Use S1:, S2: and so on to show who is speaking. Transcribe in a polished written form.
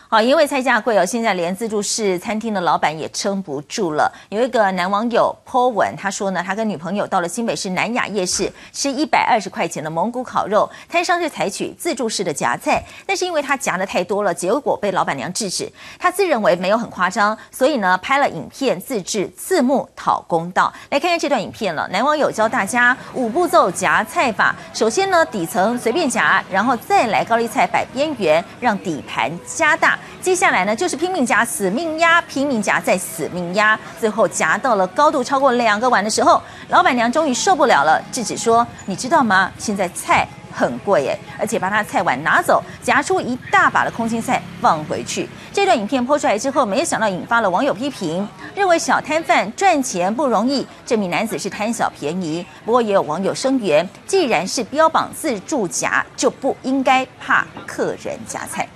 S1: 好，因为菜价贵哦，现在连自助式餐厅的老板也撑不住了。有一个男网友 po 文，他说呢，他跟女朋友到了新北市南雅夜市吃120块钱的蒙古烤肉，摊商是采取自助式的夹菜，但是因为他夹的太多了，结果被老板娘制止。他自认为没有很夸张，所以呢拍了影片自制字幕讨公道。来看看这段影片了，男网友教大家5步骤夹菜法。首先呢，底层随便夹，然后再来高丽菜摆边缘，让底盘加大。接下来呢，就是拼命夹、死命压，拼命夹再死命压，最后夹到了高度超过2个碗的时候，老板娘终于受不了了，制止说：“你知道吗？现在菜很贵耶，而且把他菜碗拿走，夹出一大把的空心菜放回去。”这段影片播出来之后，没有想到引发了网友批评，认为小摊贩赚钱不容易，这名男子是贪小便宜。不过也有网友声援，既然是标榜自助夹，就不应该怕客人夹菜。